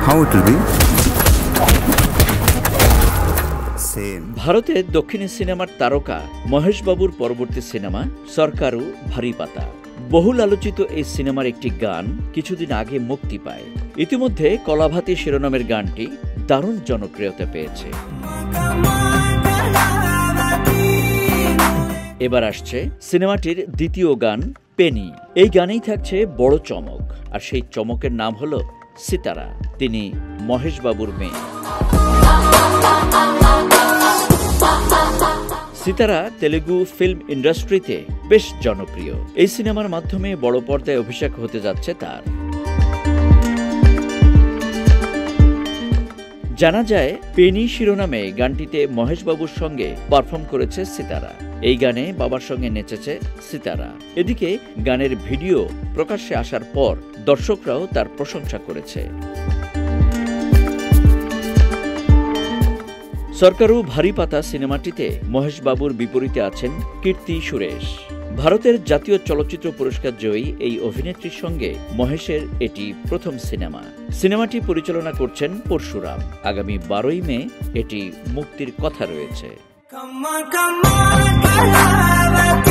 how it will be same. ভারতের দক্ষিণী সিনেমার তারকা মহেশ বাবুর পরবর্তী সিনেমা সরকারু ভারী পাতা। বহুল আলোচিত এই সিনেমার একটি গান কিছুদিন আগে মুক্তি পায়। ইতিমধ্যে কলাভাতি শিরোনামের গানটি দারুণ জনপ্রিয়তা পেয়েছে। এবার আসছে সিনেমাটির দ্বিতীয় গান পেনি। এই গানেই থাকছে বড় চমক, আর সেই চমকের নাম হলো সিতারা। তিনি মহেশ বাবুর মেয়ে। সিতারা তেলুগু ফিল্ম ইন্ডাস্ট্রিতে বেশ জনপ্রিয়। এই সিনেমার মাধ্যমে বড় পর্দায় অভিষেক হতে যাচ্ছে তার। জানা যায় পেনি শিরোনামে গানটিতে মহেশ বাবুর সঙ্গে পারফর্ম করেছে সিতারা। এই গানে বাবার সঙ্গে নেচেছে সিতারা। এদিকে গানের ভিডিও প্রকাশ্যে আসার পর দর্শকরাও তার প্রশংসা করেছে। সরকারু ভারী পাতা সিনেমাটিতে মহেশ বাবুর বিপরীতে আছেন কীর্তি সুরেশ। ভারতের জাতীয় চলচ্চিত্র পুরস্কার জয়ী এই অভিনেত্রীর সঙ্গে মহেশের এটি প্রথম সিনেমা। সিনেমাটি পরিচালনা করছেন পরশুরাম। আগামী 12ই মে এটি মুক্তির কথা রয়েছে।